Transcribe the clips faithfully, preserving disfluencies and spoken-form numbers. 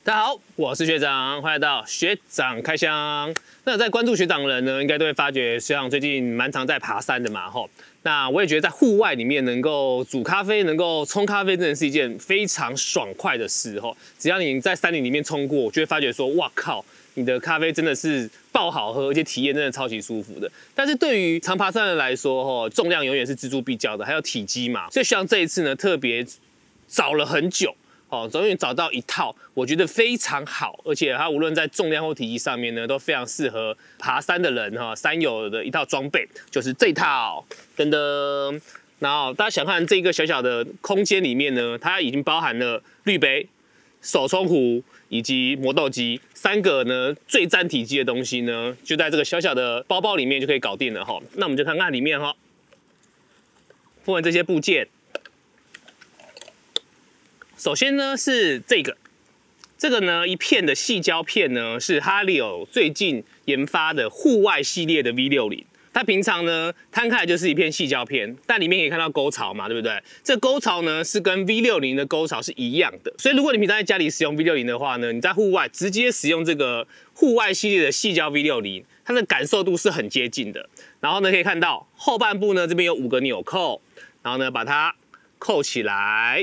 大家好，我是学长，欢迎来到学长开箱。那在关注学长的人呢，应该都会发觉，学长最近蛮常在爬山的嘛，吼。那我也觉得在户外里面能够煮咖啡、能够冲咖啡，真的是一件非常爽快的事，吼。只要你在山林里面冲过，我就会发觉说，哇靠，你的咖啡真的是爆好喝，而且体验真的超级舒服的。但是对于常爬山的人来说，吼，重量永远是锱铢必较的，还有体积嘛。所以学长这一次呢，特别找了很久。哦，终于找到一套我觉得非常好，而且它无论在重量或体积上面呢，都非常适合爬山的人哈，山友的一套装备，就是这套，噔噔。然后大家想看这个小小的空间里面呢，它已经包含了滤杯、手冲壶以及磨豆机三个呢最占体积的东西呢，就在这个小小的包包里面就可以搞定了哈。那我们就看看里面哈，附完这些部件。首先呢是这个，这个呢一片的细胶片呢是哈利欧最近研发的户外系列的 V 六十。它平常呢摊开来就是一片细胶片，但里面可以看到沟槽嘛，对不对？这沟槽呢是跟 V 六十的沟槽是一样的，所以如果你平常在家里使用 V 六十的话呢，你在户外直接使用这个户外系列的细胶 V 六十，它的感受度是很接近的。然后呢可以看到后半部呢这边有五个纽扣，然后呢把它扣起来。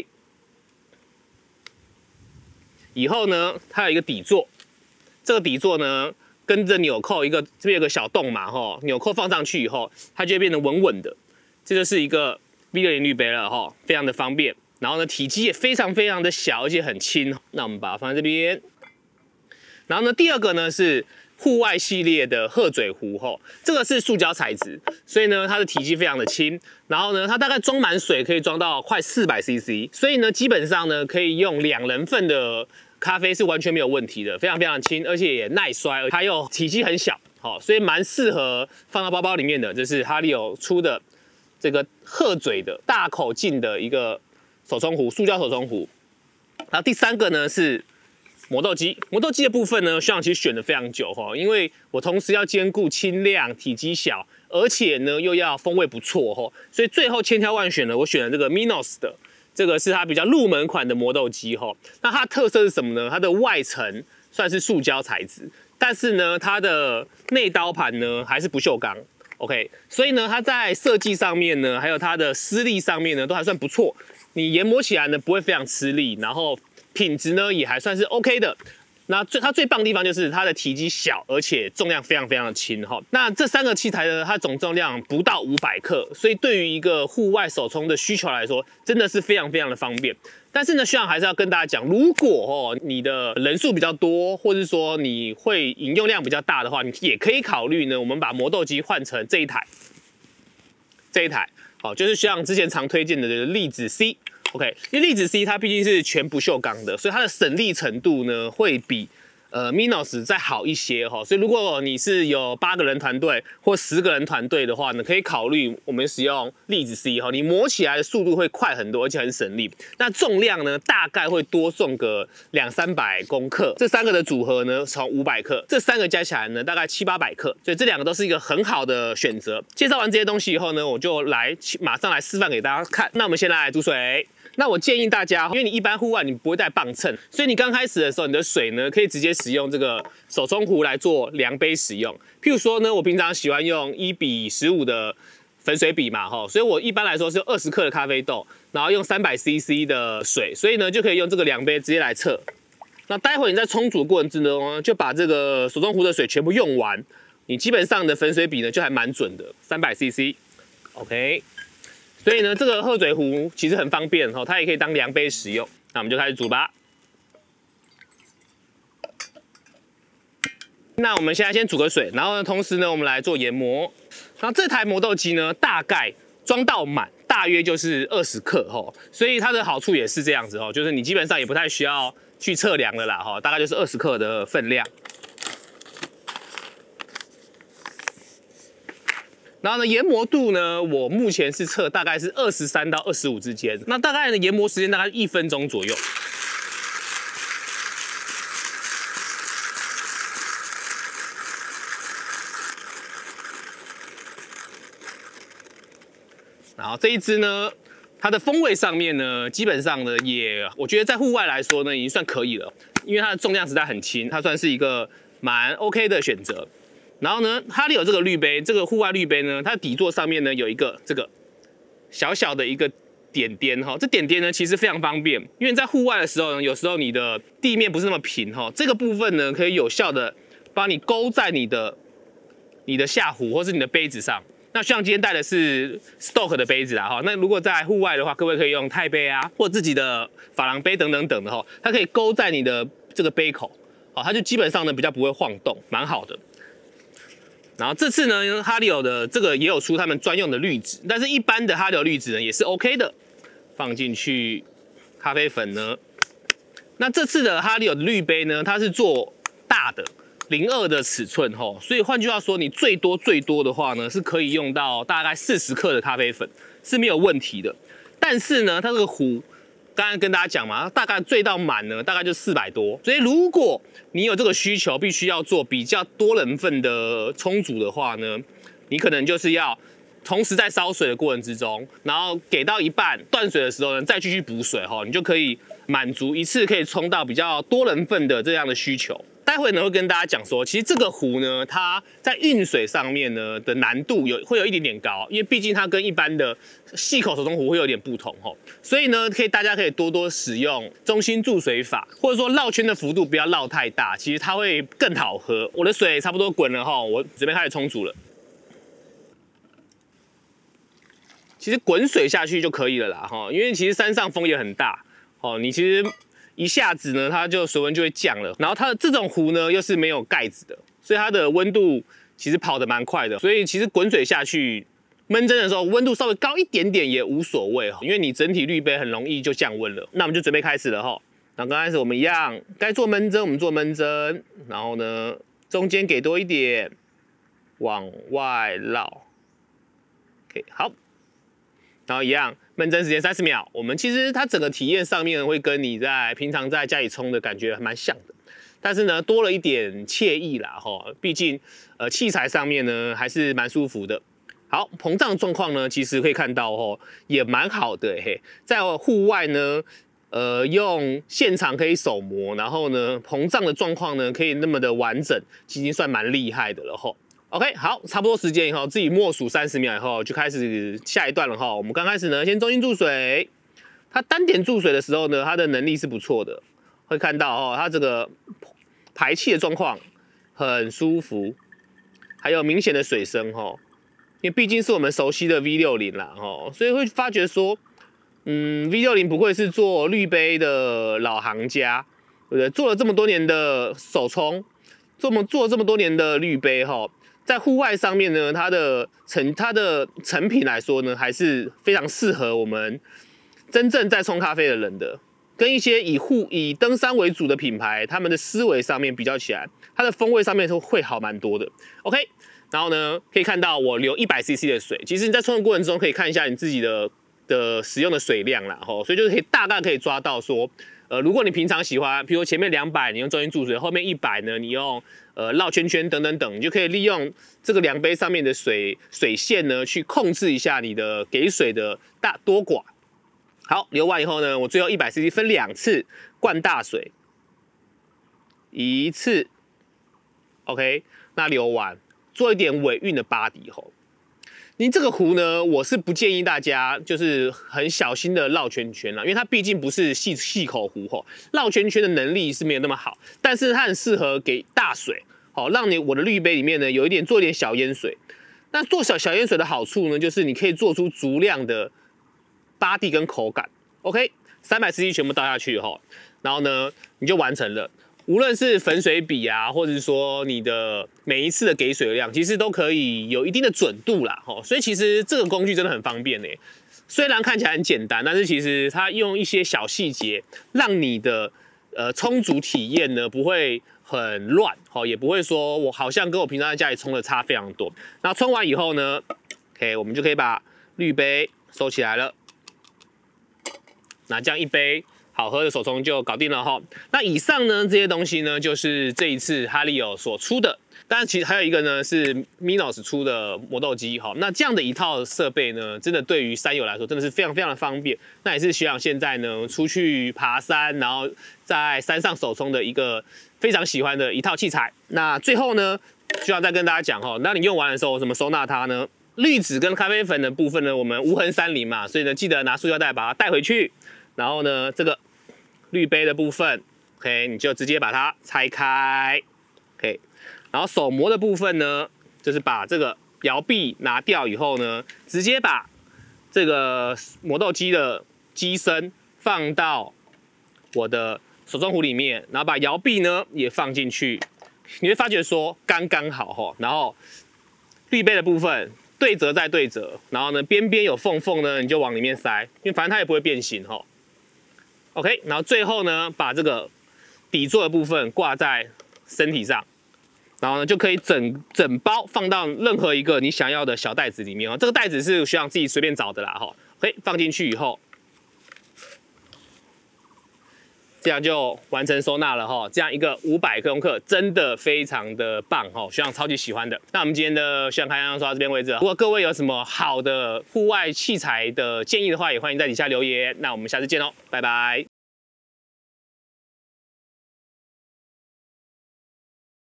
以后呢，它有一个底座，这个底座呢跟着纽扣一个这边有个小洞嘛，吼，纽扣放上去以后，它就会变得稳稳的。这就是一个 V 六十滤杯了，吼，非常的方便。然后呢，体积也非常非常的小，而且很轻。那我们把它放在这边。然后呢，第二个呢是户外系列的鹤嘴壶，吼，这个是塑胶材质，所以呢它的体积非常的轻。然后呢，它大概装满水可以装到快四百 C C， 所以呢基本上呢可以用两人份的咖啡是完全没有问题的，非常非常轻，而且也耐摔，还有体积很小，好，所以蛮适合放到包包里面的。这是哈利欧出的这个鹤嘴的大口径的一个手冲壶，塑胶手冲壶。然后第三个呢是磨豆机，磨豆机的部分呢，学长其实选的非常久哈，因为我同时要兼顾轻量、体积小，而且呢又要风味不错哈，所以最后千挑万选呢，我选了这个 Minos 的。这个是它比较入门款的磨豆机哈，那它的特色是什么呢？它的外层算是塑胶材质，但是呢，它的内刀盘呢还是不锈钢 ，OK， 所以呢，它在设计上面呢，还有它的施力上面呢，都还算不错。你研磨起来呢不会非常吃力，然后品质呢也还算是 OK 的。那最它最棒的地方就是它的体积小，而且重量非常非常的轻哈。那这三个器材呢，它总重量不到五百克，所以对于一个户外手冲的需求来说，真的是非常非常的方便。但是呢，学长还是要跟大家讲，如果哦你的人数比较多，或者说你会饮用量比较大的话，你也可以考虑呢，我们把磨豆机换成这一台，这一台，好，就是学长之前常推荐的这个粒子 C。OK， 因为粒子 C 它毕竟是全不锈钢的，所以它的省力程度呢会比呃 Minos 再好一些哈。所以如果你是有八个人团队或十个人团队的话呢，可以考虑我们使用粒子 C 哈，你磨起来的速度会快很多，而且很省力。那重量呢大概会多送个两三百公克，这三个的组合呢从五百克，这三个加起来呢大概七八百克，所以这两个都是一个很好的选择。介绍完这些东西以后呢，我就来马上来示范给大家看。那我们先来煮水。那我建议大家，因为你一般户外你不会带磅秤，所以你刚开始的时候，你的水呢可以直接使用这个手冲壶来做量杯使用。譬如说呢，我平常喜欢用一比十五的粉水比嘛，哈，所以我一般来说是用二十克的咖啡豆，然后用三百 C C 的水，所以呢就可以用这个量杯直接来测。那待会你在冲煮的过程之中呢，就把这个手冲壶的水全部用完，你基本上的粉水比呢就还蛮准的，三百 C C，OK。所以呢，这个鹤嘴壶其实很方便哈，它也可以当量杯使用。那我们就开始煮吧。那我们现在先煮个水，然后呢，同时呢，我们来做研磨。然后这台磨豆机呢，大概装到满，大约就是二十克哈。所以它的好处也是这样子哈，就是你基本上也不太需要去测量了啦哈，大概就是二十克的分量。然后呢，研磨度呢，我目前是测大概是二十三到二十五之间。那大概呢，研磨时间大概一分钟左右。然后这一支呢，它的风味上面呢，基本上呢也，我觉得在户外来说呢，已经算可以了。 因为它的重量实在很轻，它算是一个蛮 OK 的选择。然后呢，哈利有这个滤杯，这个户外滤杯呢，它的底座上面呢有一个这个小小的一个点点哈，这点点呢其实非常方便，因为在户外的时候呢，有时候你的地面不是那么平哈，这个部分呢可以有效的帮你勾在你的你的下壶或是你的杯子上。那像今天带的是 Stock 的杯子啦哈，那如果在户外的话，各位可以用钛杯啊，或自己的珐琅杯等等等的哈，它可以勾在你的这个杯口，好，它就基本上呢比较不会晃动，蛮好的。然后这次呢，哈利欧的这个也有出他们专用的滤纸，但是一般的哈利欧滤纸呢也是 OK 的。放进去咖啡粉呢，那这次的哈利欧的滤杯呢，它是做大的零二的尺寸吼，所以换句话说，你最多最多的话呢，是可以用到大概四十克的咖啡粉是没有问题的。但是呢，它这个壶，刚刚跟大家讲嘛，大概醉到满呢，大概就四百多。所以如果你有这个需求，必须要做比较多人份的冲煮的话呢，你可能就是要同时在烧水的过程之中，然后给到一半断水的时候呢，再继续补水哈，你就可以满足一次可以冲到比较多人份的这样的需求。待会呢会跟大家讲说，其实这个壶呢，它在运水上面呢的难度有会有一点点高，因为毕竟它跟一般的细口手冲壶会有点不同吼，所以呢，可以大家可以多多使用中心注水法，或者说绕圈的幅度不要绕太大，其实它会更好喝。我的水差不多滚了哈，我准备开始冲煮了。其实滚水下去就可以了啦哈，因为其实山上风也很大哦，你其实一下子呢，它就水温就会降了。然后它的这种壶呢，又是没有盖子的，所以它的温度其实跑得蛮快的。所以其实滚水下去焖蒸的时候，温度稍微高一点点也无所谓哈，因为你整体滤杯很容易就降温了。那我们就准备开始了哈。那刚开始我们一样，该做焖蒸我们做焖蒸，然后呢中间给多一点，往外绕。OK， 好。然后一样，焖蒸时间三十秒。我们其实它整个体验上面会跟你在平常在家里冲的感觉蛮像的，但是呢多了一点惬意啦哈。毕竟呃器材上面呢还是蛮舒服的。好，膨胀状况呢其实可以看到哦也蛮好的嘿，在户外呢呃用现场可以手磨，然后呢膨胀的状况呢可以那么的完整，已经算蛮厉害的了吼。OK， 好，差不多时间以后，自己默数三十秒以后，就开始下一段了哈。我们刚开始呢，先中心注水，它单点注水的时候呢，它的能力是不错的，会看到哦，它这个排气的状况很舒服，还有明显的水声哈。因为毕竟是我们熟悉的 V 六十 啦哈，所以会发觉说，嗯 ，V 六十 不愧是做滤杯的老行家，对不对？做了这么多年的手冲，这么做了这么多年的滤杯哈。在户外上面呢，它的成它的成品来说呢，还是非常适合我们真正在冲咖啡的人的。跟一些以户以登山为主的品牌，他们的思维上面比较起来，它的风味上面都会好蛮多的。OK， 然后呢，可以看到我流一百 C C 的水，其实你在冲的过程中可以看一下你自己的的使用的水量啦，吼，所以就是可以大概可以抓到说，呃，如果你平常喜欢，比如前面两百你用中心注水，后面一百呢你用呃绕圈圈等等等，你就可以利用这个量杯上面的水水线呢，去控制一下你的给水的大多寡。好，流完以后呢，我最后一百 C C 分两次灌大水，一次 ，OK， 那流完做一点尾韵的巴底后。您这个壶呢，我是不建议大家就是很小心的绕圈圈啦，因为它毕竟不是细细口壶吼，绕圈圈的能力是没有那么好，但是它很适合给大水，好让你我的滤杯里面呢有一点做一点小淹水。那做小小淹水的好处呢，就是你可以做出足量的巴蒂跟口感。OK， 三百 C C 全部倒下去后，然后呢你就完成了。无论是粉水比啊，或者是说你的每一次的给水量，其实都可以有一定的准度啦，吼，所以其实这个工具真的很方便诶。虽然看起来很简单，但是其实它用一些小细节，让你的呃冲煮体验呢不会很乱，吼，也不会说我好像跟我平常在家里冲的差非常多。那冲完以后呢 ，OK， 我们就可以把滤杯收起来了。那这样一杯好喝的手冲就搞定了哈。那以上呢这些东西呢，就是这一次哈利友所出的。当然，其实还有一个呢是 Minos 出的磨豆机哈。那这样的一套设备呢，真的对于山友来说真的是非常非常的方便。那也是学长现在呢出去爬山，然后在山上手冲的一个非常喜欢的一套器材。那最后呢，需要再跟大家讲哈，那你用完的时候怎么收纳它呢？滤纸跟咖啡粉的部分呢，我们无痕山林嘛，所以呢记得拿塑胶袋把它带回去。然后呢，这个滤杯的部分 ，OK， 你就直接把它拆开 ，OK。然后手磨的部分呢，就是把这个摇臂拿掉以后呢，直接把这个磨豆机的机身放到我的手冲壶里面，然后把摇臂呢也放进去，你会发觉说刚刚好哈。然后滤杯的部分对折再对折，然后呢边边有缝缝呢，你就往里面塞，因为反正它也不会变形哈。OK， 然后最后呢，把这个底座的部分挂在身体上。然后呢，就可以整整包放到任何一个你想要的小袋子里面哦。这个袋子是学长自己随便找的啦哈。OK， 放进去以后，这样就完成收纳了哈。这样一个五百克克真的非常的棒哈，学长超级喜欢的。那我们今天的学长开箱说到这边为止。如果各位有什么好的户外器材的建议的话，也欢迎在底下留言。那我们下次见喽，拜拜。